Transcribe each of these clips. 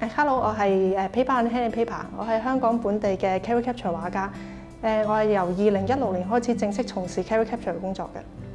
Hello， 我係Paper and Pen and Paper， 我係香港本地嘅 Caricature 畫家。我係由2016年開始正式從事 Caricature 工作嘅。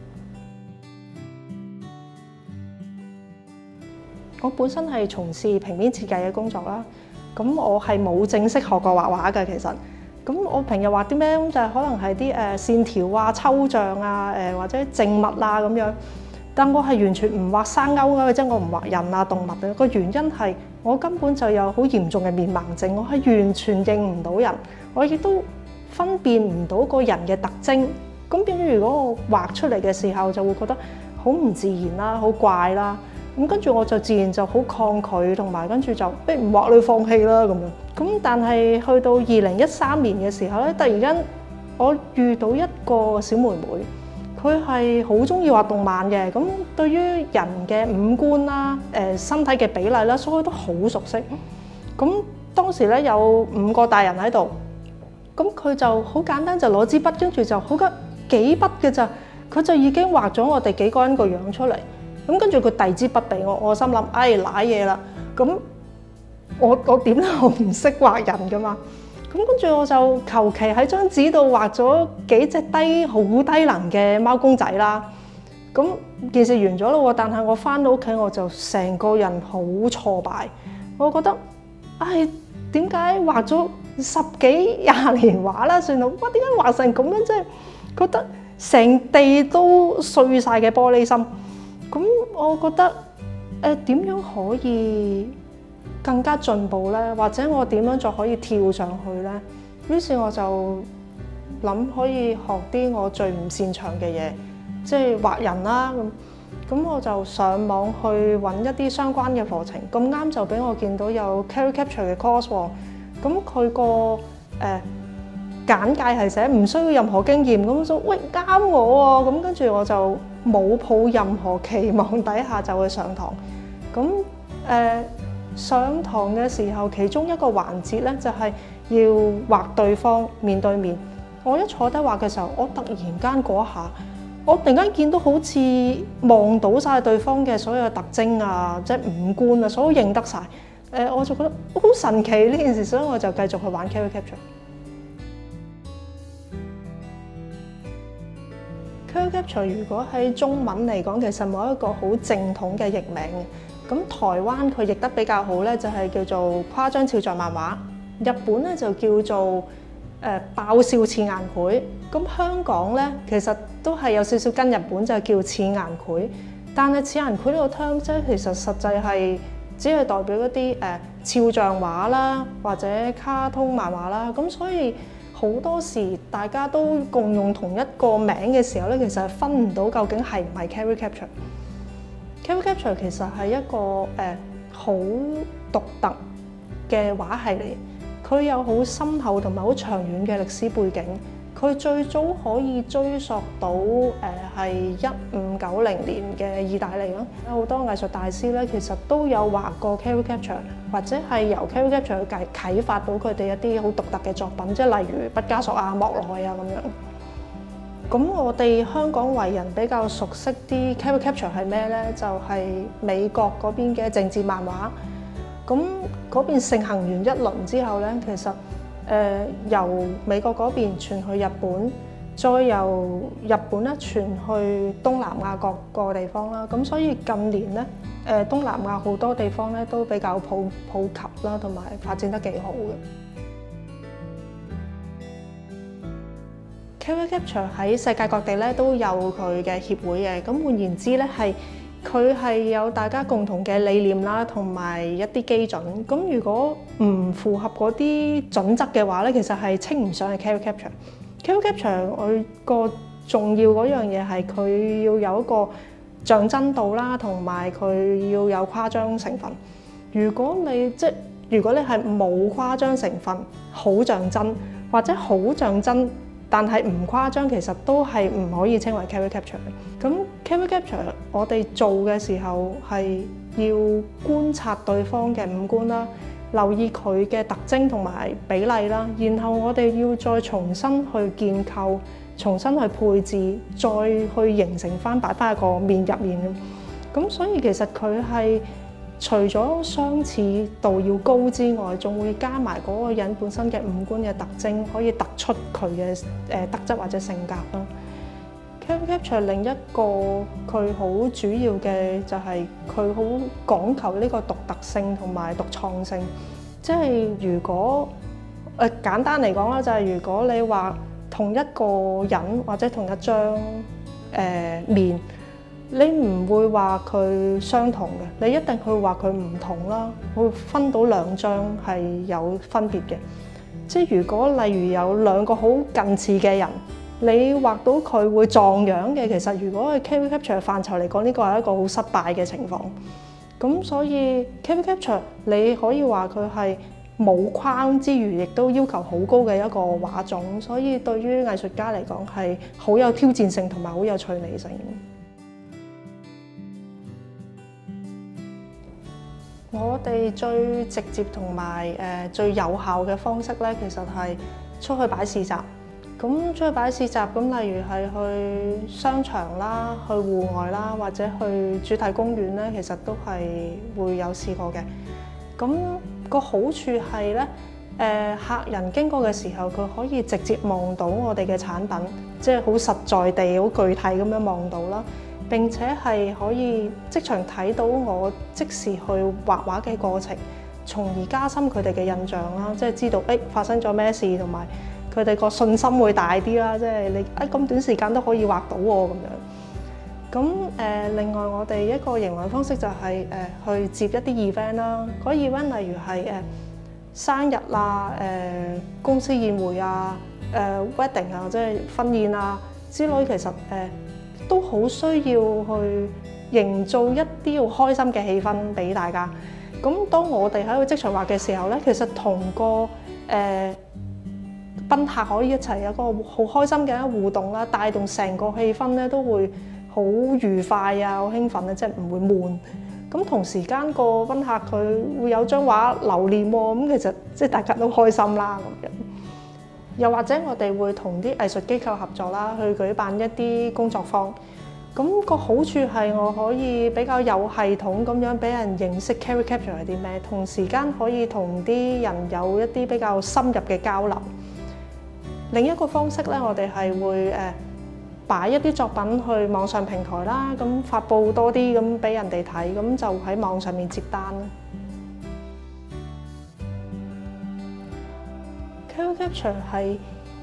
我本身係從事平面設計嘅工作啦。咁我係冇正式學過畫畫嘅，其實。咁我平日畫啲咩就係可能係啲線條啊、抽象啊、或者靜物啊咁樣。但我係完全唔畫生勾勾嘅，即係我唔畫人啊、動物嘅。個原因係我根本就有好嚴重嘅面盲症，我係完全認唔到人，我亦都分辨唔到個人嘅特徵。咁變咗，如果我畫出嚟嘅時候，就會覺得好唔自然啦、好怪啦。咁跟住我就自然就好抗拒，同埋跟住就唔畫你放棄啦咁樣。咁但係去到2013年嘅時候咧，突然間我遇到一個小妹妹。佢係好中意畫動漫嘅，咁對於人嘅五官啦、身體嘅比例啦，所以都好熟悉。咁當時咧有5個大人喺度，咁佢就好簡單就攞支筆，跟住就好幾筆嘅咋，佢就已經畫咗我哋幾個人個樣出嚟。咁跟住佢遞支筆俾我，我心諗瀨嘢啦。咁我點咧？我唔識畫人噶嘛。咁跟住我就求其喺張紙度畫咗幾隻好低能嘅貓公仔啦。咁件事完咗咯喎，但係我翻到屋企我就成個人好挫敗。我覺得，點解畫咗10幾20年畫啦，算啦，點解畫成咁樣？即係覺得成地都碎晒嘅玻璃心。咁我覺得點樣可以更加進步咧，或者我點樣就可以跳上去咧？於是我就諗可以學啲我最唔擅長嘅嘢，即係畫人啦。咁我就上網去揾一啲相關嘅課程，咁啱就俾我見到有 Caricature 嘅 course 喎。咁佢個簡介係寫唔需要任何經驗，咁我就喂啱我喎。咁跟住我就冇抱任何期望底下就去上堂。咁上堂嘅時候，其中一個環節咧就係要畫對方面對面。我一坐低畫嘅時候，我突然間嗰下，我突然間見到好似望到晒對方嘅所有特徵啊，即係五官啊，所有認得晒。我就覺得好神奇呢件事，所以我就繼續去玩 Caricature。Caricature 如果喺中文嚟講，其實冇一個好正統嘅譯名嘅。咁台灣佢譯得比較好咧，就係叫做誇張肖像漫畫。日本咧就叫做爆笑似顏繪。咁香港咧其實都係有少少跟日本就叫似顏繪。但係似顏繪呢個 term 即係其實實際係只係代表一啲肖像畫啦，或者卡通漫畫啦。咁所以好多時大家都共用同一個名嘅時候咧，其實係分唔到究竟係唔係 Caricature。Caricature 其實係一個好獨特嘅畫系嚟，佢有好深厚同埋好長遠嘅歷史背景。佢最早可以追溯到係1590年嘅意大利咯。有好多藝術大師咧，其實都有畫過 Caricature， 或者係由 Caricature 啟發到佢哋一啲好獨特嘅作品，即係例如畢加索啊、莫奈啊咁樣。咁我哋香港為人比較熟悉啲 Caricature 係咩咧？就係美國嗰邊嘅政治漫畫。咁嗰邊盛行完一輪之後咧，其實由美國嗰邊傳去日本，再由日本咧傳去東南亞各個地方啦。咁所以近年咧，東南亞好多地方咧都比較普及啦，同埋發展得幾好嘅。Caricature 喺世界各地咧都有佢嘅協會嘅，咁換言之咧佢係有大家共同嘅理念啦，同埋一啲基準。咁如果唔符合嗰啲準則嘅話咧，其實係稱唔上係 Caricature。Caricature 佢個重要嗰樣嘢係佢要有一個象真度啦，同埋佢要有誇張成分。如果你係冇誇張成分，好象真或者好象真，但係唔誇張，其實都係唔可以稱為 Caricature。咁 Caricature 我哋做嘅時候係要觀察對方嘅五官啦，留意佢嘅特徵同埋比例啦，然後我哋要再重新去建構、重新去配置，再去形成翻擺翻喺個面入面咁。所以其實佢係除咗相似度要高之外，仲會加埋嗰個人本身嘅五官嘅特徵，可以突出佢嘅特質或者性格啦。Character Capture 另一個佢好主要嘅就係佢好講求呢個獨特性同埋獨創性，即係如果簡單嚟講啦，就係如果你話同一個人或者同一張面。你唔會話佢相同嘅，你一定會話佢唔同啦，會分到兩張係有分別嘅。即係如果例如有兩個好近似嘅人，你畫到佢會撞樣嘅，其實如果係 Character Capture 範疇嚟講，呢個係一個好失敗嘅情況。咁所以 Character Capture 你可以話佢係冇框之餘，亦都要求好高嘅一個畫種，所以對於藝術家嚟講係好有挑戰性同埋好有趣味性。我哋最直接同埋最有效嘅方式咧，其實係出去擺市集。咁出去擺市集，咁例如係去商場啦、去戶外啦，或者去主題公園咧，其實都係會有試過嘅。咁個好處係咧，客人經過嘅時候，佢可以直接望到我哋嘅產品，即係好實在地、好具體咁樣望到啦。並且係可以即場睇到我即時去畫畫嘅過程，從而加深佢哋嘅印象啦，即係知道發生咗咩事，同埋佢哋個信心會大啲啦。即係你咁短時間都可以畫到喎咁樣。咁另外我哋一個營運方式就係去接一啲 event 啦。嗰 event 例如係生日啊、公司宴會啊、wedding 啊，即係婚宴啊之類，其實都好需要去營造一啲好開心嘅氣氛俾大家。咁當我哋喺度即場畫嘅時候咧，其實同個賓客可以一齊有個好開心嘅互動啦，帶動成個氣氛咧都會好愉快啊，好興奮啊，即係唔會悶。咁同時間個賓客佢會有張畫留念喎，咁其實即係大家都開心啦咁樣。又或者我哋會同啲藝術機構合作啦，去舉辦一啲工作坊。咁個好處係我可以比較有系統咁樣俾人認識 Character Capture 係啲咩，同時間可以同啲人有一啲比較深入嘅交流。另一個方式咧，我哋係會擺一啲作品去網上平台啦，咁發布多啲咁俾人哋睇，咁就喺網上面接單啦。Character Capture 係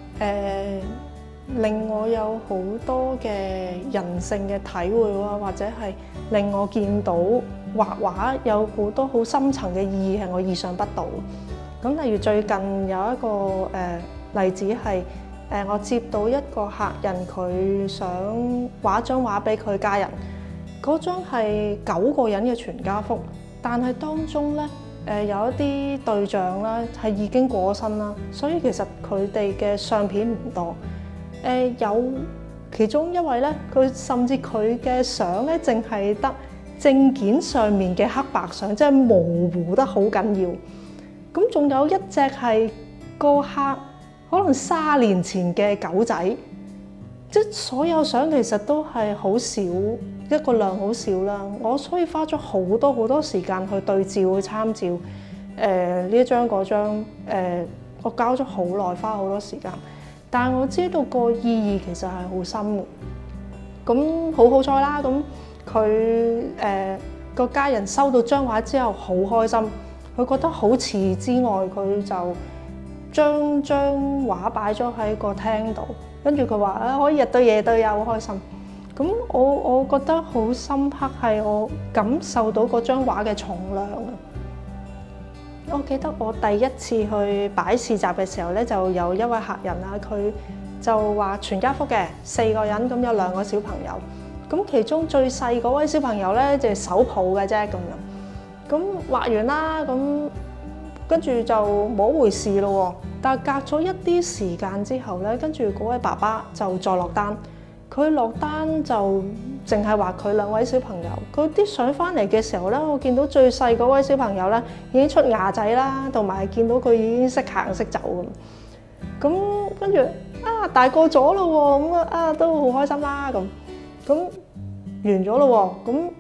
令我有好多嘅人性嘅體會喎，或者係令我見到畫畫有好多好深層嘅意義係我意想不到。咁例如最近有一個例子係我接到一個客人，佢想畫張畫俾佢家人，嗰張係9個人嘅全家福，但係當中咧有一啲對象啦係已經過身啦，所以其實佢哋嘅相片唔多。有其中一位咧，佢甚至佢嘅相咧，淨係得證件上面嘅黑白相，即係模糊得好緊要。咁仲有一隻係個客可能30年前嘅狗仔，即係所有相其實都係好少，一個量好少啦。我所以花咗好多時間去對照、去參照呢一張嗰張，我搞咗好耐，花好多時間。但係我知道個意義其實係好深嘅，咁好彩啦！咁佢個家人收到張畫之後好開心，佢覺得好似之外，佢就將張畫擺咗喺個廳度，跟住佢話可以日對夜對啊，好開心。咁我覺得好深刻係我感受到嗰張畫嘅重量啊！我記得我第一次去擺市集嘅時候咧，就有一位客人啦，佢就話全家福嘅4個人，咁有2個小朋友，咁其中最細嗰位小朋友咧就係手抱嘅啫咁樣。咁畫完啦，咁跟住就冇回事咯。但係隔咗一啲時間之後咧，跟住嗰位爸爸就再落單。佢落單就淨係畫佢2位小朋友，佢啲相翻嚟嘅時候咧，我見到最細嗰位小朋友咧已經出牙仔啦，同埋見到佢已經識行識走咁。咁跟住大個咗咯喎，咁都好開心啦咁。咁完咗咯喎，咁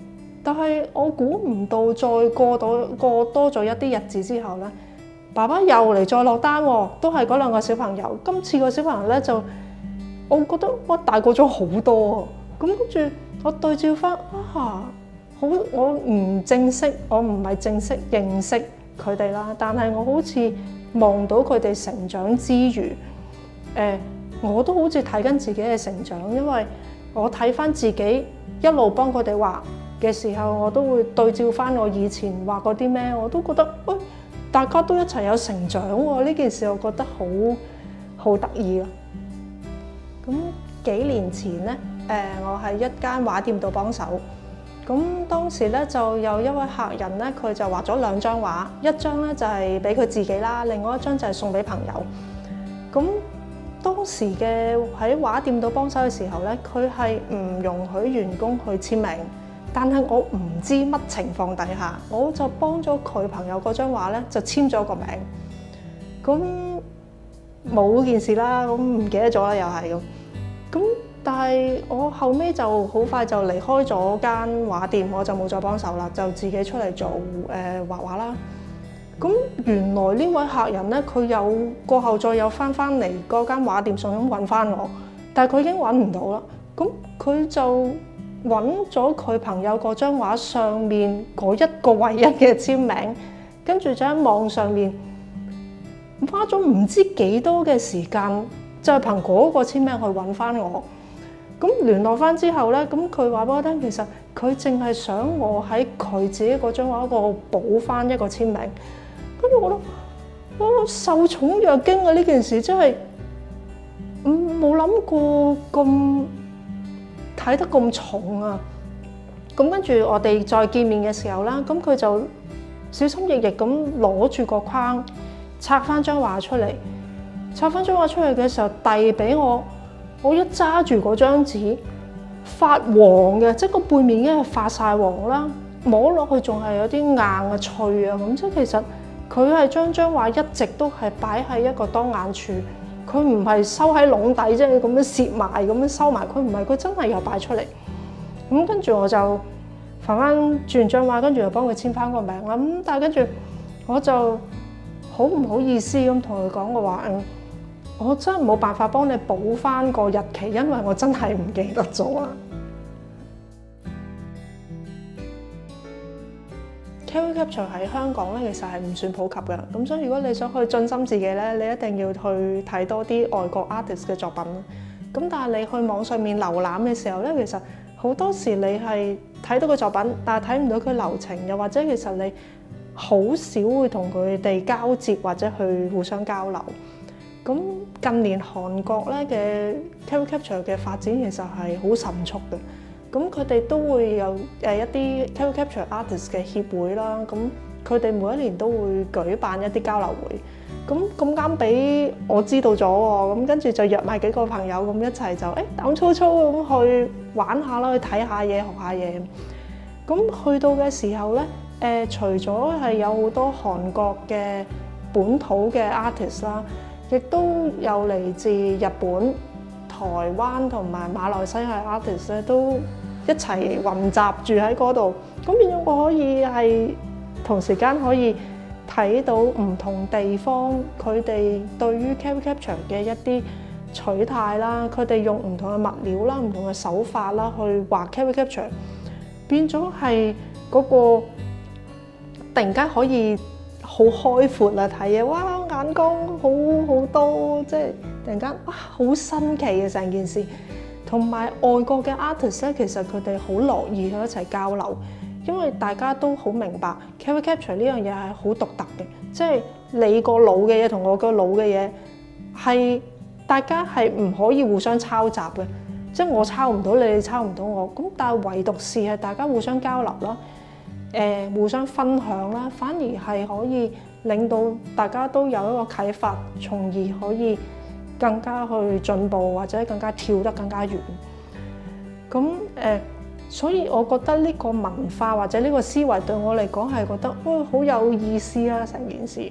但係我估唔到再過多咗一啲日子之後咧，爸爸又嚟再落單喎，都係嗰兩個小朋友。今次個小朋友咧就，我覺得哇大個咗好多啊！咁跟住我對照翻好我唔係正式認識佢哋啦，但係我好似望到佢哋成長之餘，我都好似睇緊自己嘅成長，因為我睇翻自己一路幫佢哋畫嘅時候，我都會對照翻我以前畫過啲咩，我都覺得大家都一齊有成長喎，呢件事我覺得好得意咯。咁幾年前咧，我喺一間畫店度幫手，咁當時咧就有一位客人咧，佢就畫咗2張畫，一張咧就係俾佢自己啦，另外一張就係送俾朋友。咁當時嘅喺畫店度幫手嘅時候咧，佢係唔容許員工去簽名，但係我唔知乜情況底下，我就幫咗佢朋友嗰張畫咧就簽咗個名。咁冇件事啦，咁唔記得咗啦，又係咁。咁但係我後尾就好快就離開咗間畫店，我就冇再幫手啦，就自己出嚟做畫畫啦。咁原來呢位客人咧，佢有過後再有翻嚟嗰間畫店，想揾翻我，但係佢已經揾唔到啦。咁佢就揾咗佢朋友嗰張畫上面嗰一個唯一嘅簽名，跟住就喺網上面花咗唔知幾多嘅時間，就係憑嗰個簽名去揾翻我。咁聯絡翻之後咧，咁佢話俾我聽，其實佢淨係想我喺佢自己嗰張畫度補翻一個簽名。跟住我覺得，我受寵若驚啊！呢件事真係冇諗過咁睇得咁重啊！咁跟住我哋再見面嘅時候啦，咁佢就小心翼翼咁攞住個框拆翻張畫出嚟，拆翻張畫出嚟嘅時候遞俾我，我一揸住嗰張紙發黃嘅，即係個背面已經係發晒黃啦，摸落去仲係有啲硬啊脆啊咁，即係其實佢係將張畫一直都係擺喺一個當眼處，佢唔係收喺籠底，即係咁樣攝埋咁樣收埋，佢唔係，佢真係又擺出嚟。咁跟住我就翻轉張畫，跟住又幫佢簽翻個名啦。咁但係跟住我就好唔好意思咁同佢講，我話我真係冇辦法幫你補翻個日期，因為我真係唔記得咗啊。KV Capture 喺香港咧，其實係唔算普及嘅，咁所以如果你想去進深自己咧，你一定要去睇多啲外國 artist 嘅作品。咁但係你去網上面瀏覽嘅時候咧，其實好多時你係睇到個作品，但係睇唔到佢流程，又或者其實你好少會同佢哋交接或者去互相交流。咁近年韓國咧嘅 KV Capture 嘅發展其實係好迅速嘅。咁佢哋都會有一啲 KV Capture Artist 嘅協會啦，咁佢哋每一年都會舉辦一啲交流會。咁啱俾我知道咗喎，咁跟住就約埋幾個朋友咁一齊就膽粗粗咁去玩下啦，去睇下嘢、學下嘢。咁去到嘅時候咧，除咗係有好多韓國嘅本土嘅 artist 啦，亦都有嚟自日本、台灣同埋馬來西亞 artist 咧，都一齊混雜住喺嗰度，咁變咗我可以係同時間可以睇到唔同地方佢哋對於 KV Capture 嘅一啲取態啦，佢哋用唔同嘅物料啦、唔同嘅手法啦去畫 KV Capture， 變咗係嗰個突然間可以好開闊啦睇嘢，哇眼光好多，即係突然間哇好新奇嘅成件事。同埋外國嘅 artist 咧，其實佢哋好樂意去一齊交流，因為大家都好明白 KV Capture 呢樣嘢係好獨特嘅，即係你個腦嘅嘢同我個腦嘅嘢係大家係唔可以互相抄襲嘅，即係我抄唔到你，你抄唔到我，咁但係唯獨是係大家互相交流啦，互相分享啦，反而係可以令到大家都有一個啟發，從而可以更加去進步或者更加跳得更加遠。咁所以我覺得呢個文化或者呢個思維對我嚟講係覺得好有意思啊！成件事。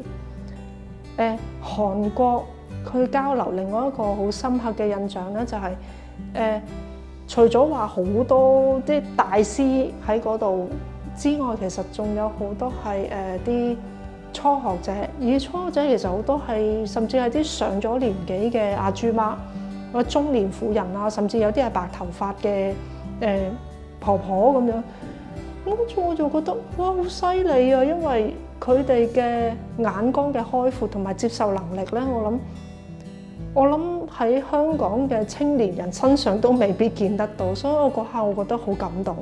韓國佢交流另外一個好深刻嘅印象咧，就係除咗話好多啲大師喺嗰度之外，其實仲有好多係啲初學者。而初學者其實好多係甚至係啲上咗年紀嘅阿豬媽，或者中年婦人啊，甚至有啲係白頭髮嘅婆婆咁樣。咁跟住我就覺得哇，好犀利啊！因為佢哋嘅眼光嘅開闊同埋接受能力咧，我諗喺香港嘅青年人身上都未必見得到，所以我嗰下我覺得好感動。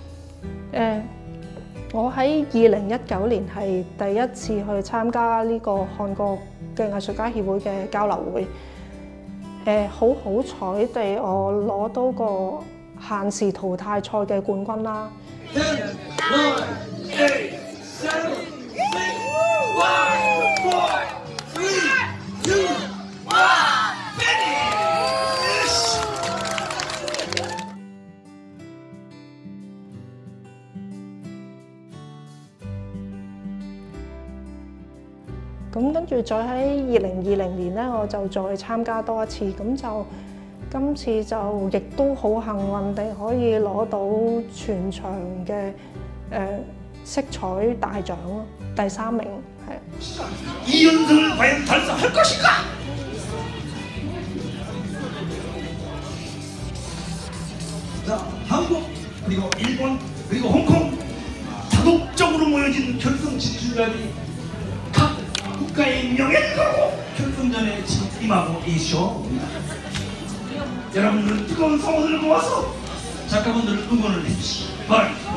我喺2019年係第一次去參加呢個韓國嘅藝術家協會嘅交流會。好彩地，我攞到個限時淘汰賽嘅冠軍啦。咁跟住再喺2020年咧，我就再參加多一次，咁就今次就亦都好幸運地可以攞到全場嘅色彩大獎咯，第3名係。 2연승을 과연 달성할 것인가? 자, 한국 그리고 일본 그리고 홍콩 다독적으로 모여진 결승 진출자들이 각 국가의 명예를 걸고 결승전에 임하고 계시옵니다. 여러분들 뜨거운 성원을 모아서 작가분들을 응원을 해주시기 바랍니다.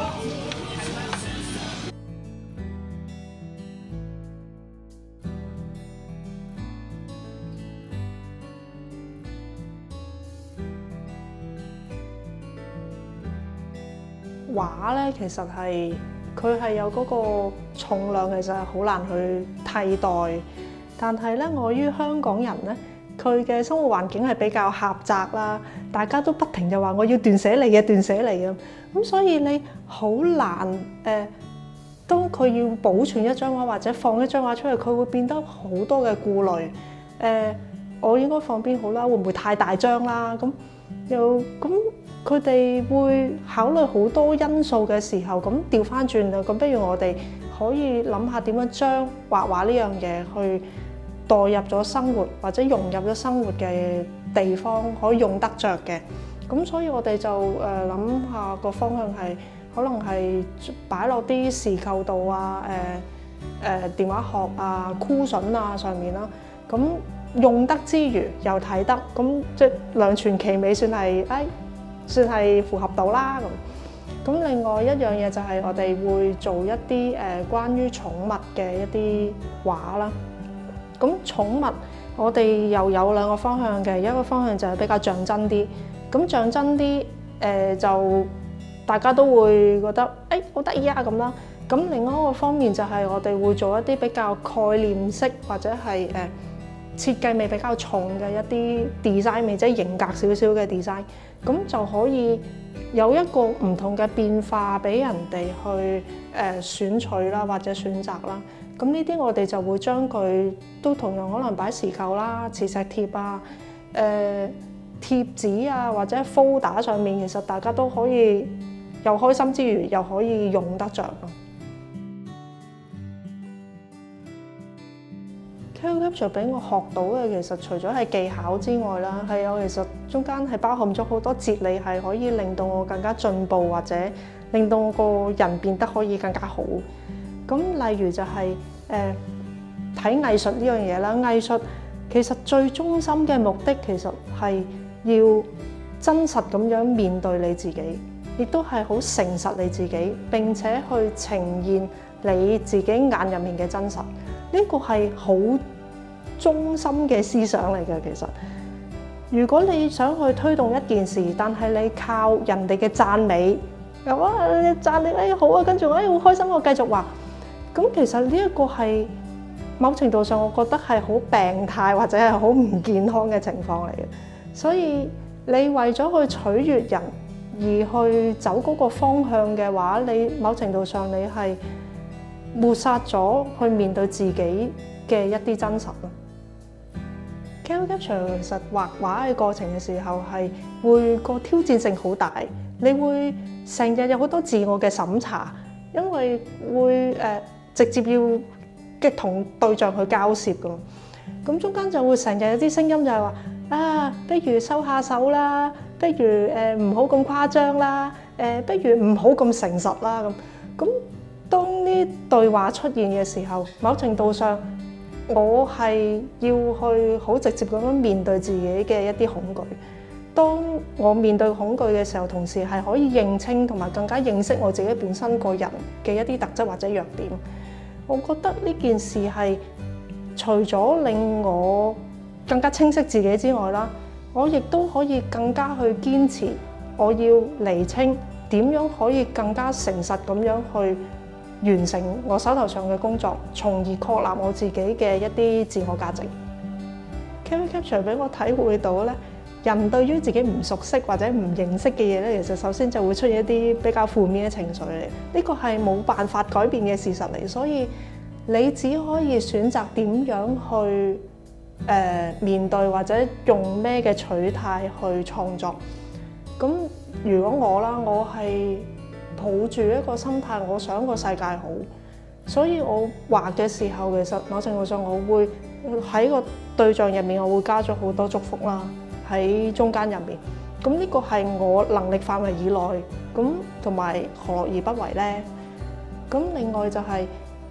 畫咧，其實佢係有嗰個重量，其實係好難去替代。但係咧，礙於香港人咧，佢嘅生活環境係比較狹窄啦，大家都不停就話我要斷捨離嘅斷捨離嘅，咁所以你好難當佢要保存一張畫或者放一張畫出嚟，佢會變得好多嘅顧慮。我應該放邊好啦？會唔會太大張啦？咁佢哋會考慮好多因素嘅時候，咁調翻轉啦。咁不如我哋可以諗下點樣將畫畫呢樣嘢去代入咗生活，或者融入咗生活嘅地方，可以用得着嘅。咁所以我哋就諗下個方向係可能係擺落啲視構度啊、電話殼啊、cushion啊上面啦。咁用得之餘又睇得，咁即係兩全其美，算係符合到啦咁。另外一樣嘢就係我哋會做一啲關於寵物嘅一啲畫啦。咁寵物我哋又有兩個方向嘅，一個方向就係比較象真啲。咁象真啲就大家都會覺得好得意啊咁啦。咁另外一個方面就係我哋會做一啲比較概念式或者係設計味比較重嘅一啲 design 味，即係型格少少嘅 design， 咁就可以有一個唔同嘅變化俾人哋去選取啦，或者選擇啦。咁呢啲我哋就會將佢都同樣可能擺時構啦、磁石貼啊、貼紙啊或者 folder 上面，其實大家都可以又開心之餘又可以用得着咯。Capture 俾我學到嘅其實除咗係技巧之外啦，係有其實中間係包含咗好多哲理，係可以令到我更加進步，或者令到我個人變得可以更加好。咁例如就係睇藝術呢樣嘢啦，藝術其實最中心嘅目的其實係要真實咁樣面對你自己，亦都係好誠實你自己，並且去呈現你自己眼入面嘅真實。呢個係好中心嘅思想嚟嘅。其實如果你想去推動一件事，但係你靠人哋嘅讚美，又話讚你好啊，跟住我好開心，我繼續畫，咁其實呢一個係某程度上我覺得係好病態或者係好唔健康嘅情況嚟嘅。所以你為咗去取悅人而去走嗰個方向嘅話，你某程度上你係抹殺咗去面對自己嘅一啲真實咯。 Caro Capture 其實畫畫嘅過程嘅時候係會個挑戰性好大，你會成日有好多自我嘅審查，因為會直接要同對象去交涉㗎嘛。咁中間就會成日有啲聲音就係話啊，不如收下手啦，不如唔好咁誇張啦，不如唔好咁誠實啦咁。咁當呢對話出現嘅時候，某程度上我係要去好直接咁樣面對自己嘅一啲恐懼。當我面對恐懼嘅時候，同時係可以認清同埋更加認識我自己本身個人嘅一啲特質或者弱點。我覺得呢件事係除咗令我更加清晰自己之外啦，我亦都可以更加去堅持，我要釐清點樣可以更加誠實咁樣去完成我手頭上嘅工作，從而確立我自己嘅一啲自我價值。Caro Capture 俾我體會到咧，人對於自己唔熟悉或者唔認識嘅嘢咧，其實首先就會出現一啲比較負面嘅情緒嚟。呢個係冇辦法改變嘅事實嚟，所以你只可以選擇點樣去面對，或者用咩嘅取態去創作。咁如果我啦，我係抱住一個心態，我想個世界好，所以我畫嘅時候，其實某程度上我會喺個對象入面，我會加咗好多祝福啦，喺中間入面。咁呢個係我能力範圍以內，咁同埋何樂而不為呢？咁另外就係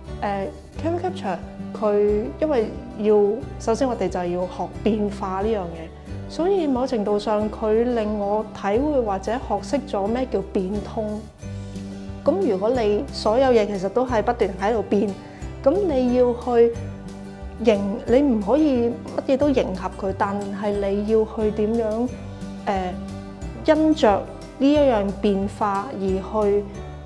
Caro Capture 佢因為首先我哋就係要學變化呢樣嘢，所以某程度上佢令我體會或者學識咗咩叫變通。咁如果你所有嘢其實都係不斷喺度變，咁你要去你唔可以乜嘢都迎合佢，但係你要去點樣因着呢一樣變化而去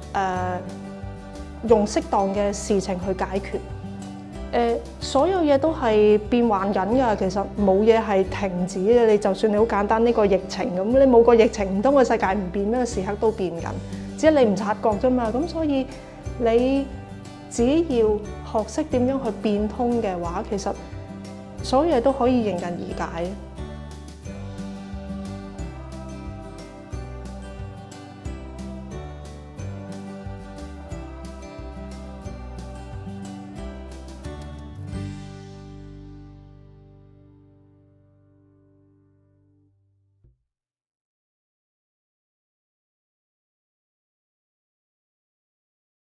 用適當嘅事情去解決。所有嘢都係變幻緊㗎，其實冇嘢係停止嘅。你就算你好簡單呢個疫情咁，你冇個疫情唔通個世界唔變咩？時刻都變緊，只係你唔察覺啫嘛。咁所以你只要學識點樣去變通嘅話，其實所有嘢都可以迎刃而解。